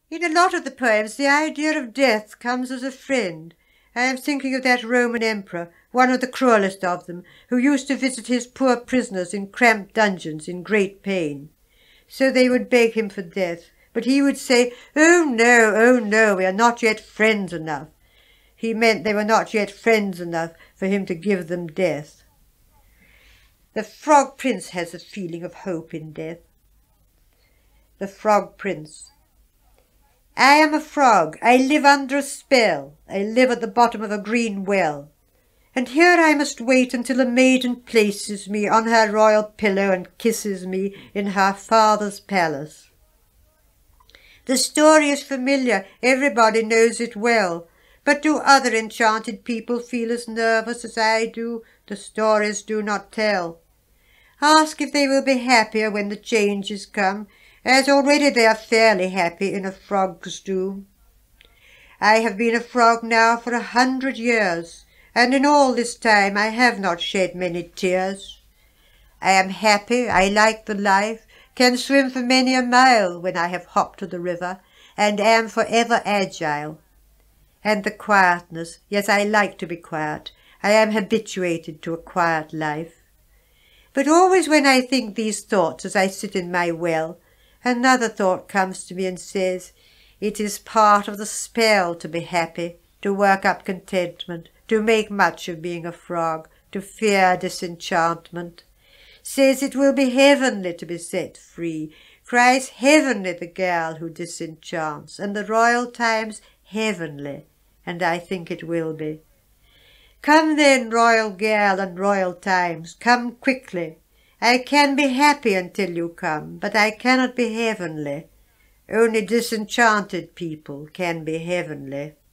In a lot of the poems, the idea of death comes as a friend. I am thinking of that Roman emperor, one of the cruelest of them, who used to visit his poor prisoners in cramped dungeons in great pain. So they would beg him for death, but he would say, oh no, we are not yet friends enough. He meant they were not yet friends enough for him to give them death. The Frog Prince has a feeling of hope in death. The Frog Prince. I am a frog. I live under a spell. I live at the bottom of a green well. And here I must wait until a maiden places me on her royal pillow and kisses me in her father's palace. The story is familiar. Everybody knows it well. But do other enchanted people feel as nervous as I do? The stories do not tell. Ask if they will be happier when the changes come, as already they are fairly happy in a frog's doom. I have been a frog now for 100 years, and in all this time I have not shed many tears. I am happy, I like the life, can swim for many a mile when I have hopped to the river, and am forever agile. And the quietness, yes, I like to be quiet. I am habituated to a quiet life. But always when I think these thoughts as I sit in my well, another thought comes to me and says, it is part of the spell to be happy, to work up contentment, to make much of being a frog, to fear disenchantment. Says it will be heavenly to be set free, cries heavenly the girl who disenchants, and the royal times heavenly, and I think it will be. Come then, royal girl and royal times, come quickly. I can be happy until you come, but I cannot be heavenly. Only disenchanted people can be heavenly.